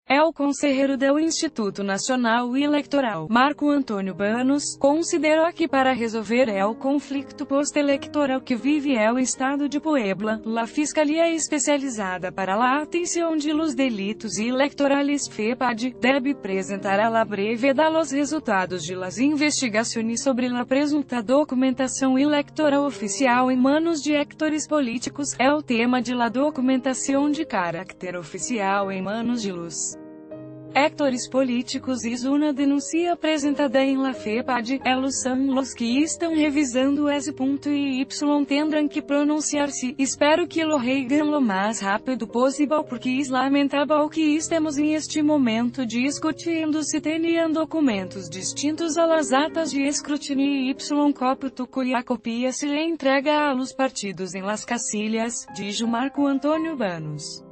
É o conselheiro do Instituto Nacional Eleitoral, Marco Antônio Banos, considerou que para resolver o conflito post-eleitoral que vive o estado de Puebla, a Fiscalia Especializada para a Atenção de los Delitos Electorales FEPAD, deve apresentar a la brevedad los resultados de las investigações sobre la presunta documentação eleitoral oficial em manos de actores políticos. É o tema de la documentação de caráter oficial em manos de los actores políticos e uma denúncia apresentada em la FEPAD. Elos são los que estão revisando esse ponto e tendrão que pronunciar-se. Espero que lo hagan lo mais rápido possível porque é lamentável que estemos em este momento discutindo se teniam documentos distintos a las atas de escrutínio y cópito cuya copia se le entrega a los partidos em las casillas, dijo Marco Antônio Banos.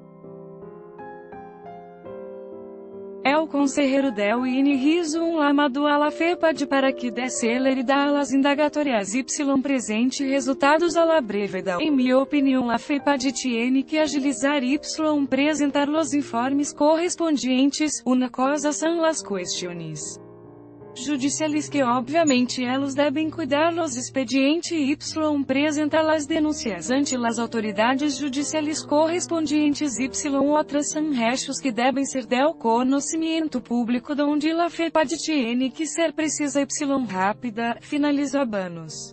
É o conselheiro del INE um lamado a la FEPAD para que dê celeridade às indagatórias y presente resultados a la brevedad. Em minha opinião, la FEPAD tiene que agilizar y presentar los informes correspondientes. Una cosa são las cuestiones judiciais que obviamente elos devem cuidar los expedientes y presentar las denúncias ante las autoridades judiciais correspondientes y outras são hechos que devem ser del conhecimento público donde la FEPAD tiene que ser precisa y rápida, finalizou Banos.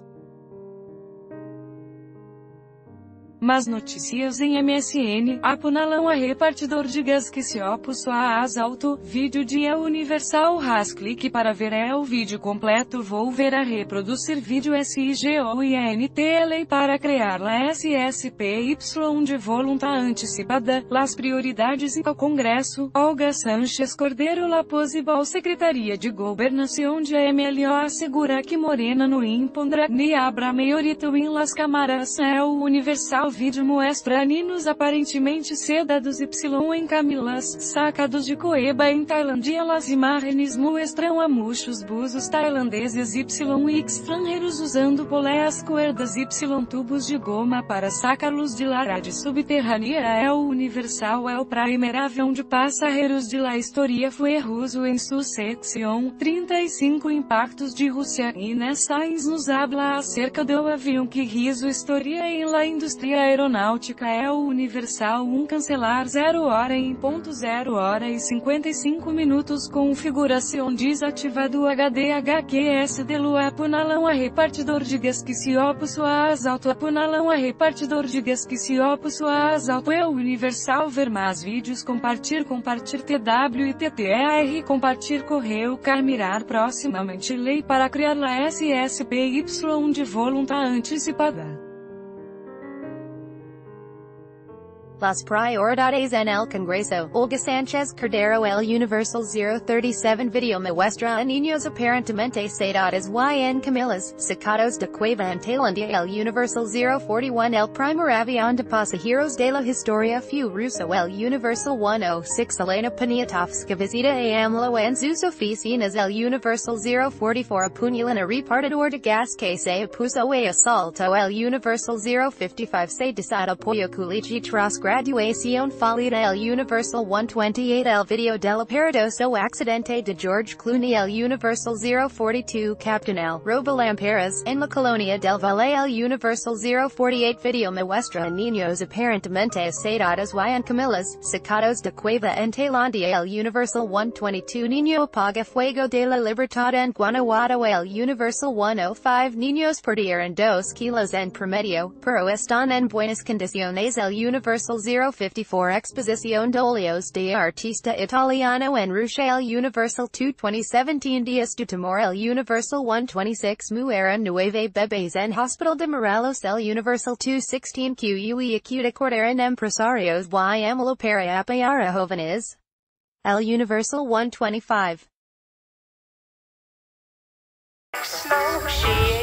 Mas notícias em MSN, apunalam a repartidor de gás que se opuso a assalto, vídeo de El Universal. Clique para ver o vídeo completo. Vou ver a reproduzir vídeo SIGOINTL para criar la SSPY de volunta antecipada, las prioridades ao Congresso. Olga Sánchez Cordeiro, la possible Secretaria de Gobernação de MLO assegura que Morena no impondrá ni abra mayorito em las cámaras. El Universal vídeo mostra ninos aparentemente sedados y em camilas, sacados de Coeba em Tailândia. Las imagens mostram a muchos buzos tailandeses y extranjeros usando poleas cuerdas y tubos de goma para sacarlos de la rede subterrânea. El Universal é o primer avião de passageiros de la historia fue ruso em su sección 35 impactos de Rússia. Inés Sainz nos habla acerca do avião que hizo historia em la indústria aeronáutica. El Universal cancelar 0 hora em ponto 0 hora e 55 minutos configuração desativado HDHQS de lua. Apunalam a repartidor de gás que se opuso a assalto. Apunalam a repartidor de gás que se opuso a assalto. El Universal ver mais vídeos. Compartilhar TW e TTR. Compartilhar correio mirar proximamente lei para criar la SSPY de volunta antecipada. Las prioridades en el Congreso. Olga Sánchez Cordero. El Universal 037 video muestra a niños aparentemente sedados y en camilas, sacados de Cueva en Tailandia. El Universal 041. El primer avión de pasajeros de la historia fue ruso. El Universal 106. Elena Poniatowska visita a AMLO en sus oficinas. El Universal 044. Apuñalan a repartidor de gas que se opuso a asalto. El Universal 055. Se desata apoyo culichi tras graduación fallida. El Universal 128. El video del aparatoso accidente de George Clooney. El Universal 042. Captain El Robo Lamperas, en la colonia del Valle. El Universal 048. Video muestra a niños aparentemente sedados y en camilas, sacados de Cueva en Tailandia. El Universal 122. Niño apaga fuego de la libertad en Guanajuato. El Universal 105. Niños perdieron 2 kilos en promedio, pero están en buenas condiciones. El Universal 054. Exposición de óleos de artista italiano en Russia. El Universal 2. 2017 Días de Temor. El Universal 126. Muera 9 bebés en Hospital de Morelos. El Universal 216. QUE acute corderan empresarios y AMLO para apoyar a jóvenes. El Universal 125.